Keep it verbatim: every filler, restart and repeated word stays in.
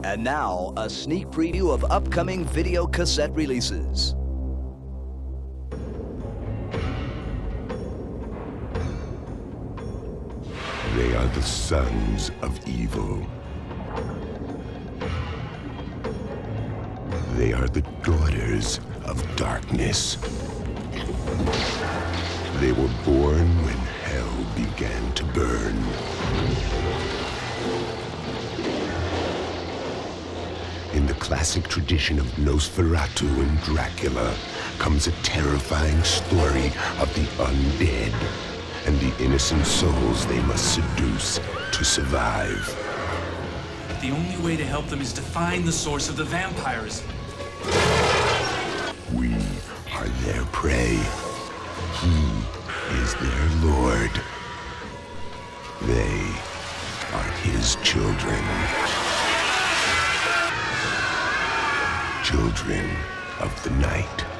And now, a sneak preview of upcoming video cassette releases. They are the sons of evil. They are the daughters of darkness. They were born when hell began to burn. In the classic tradition of Nosferatu and Dracula comes a terrifying story of the undead and the innocent souls they must seduce to survive. The only way to help them is to find the source of the vampirism. We are their prey. He is their lord. They are his children. Children of the night.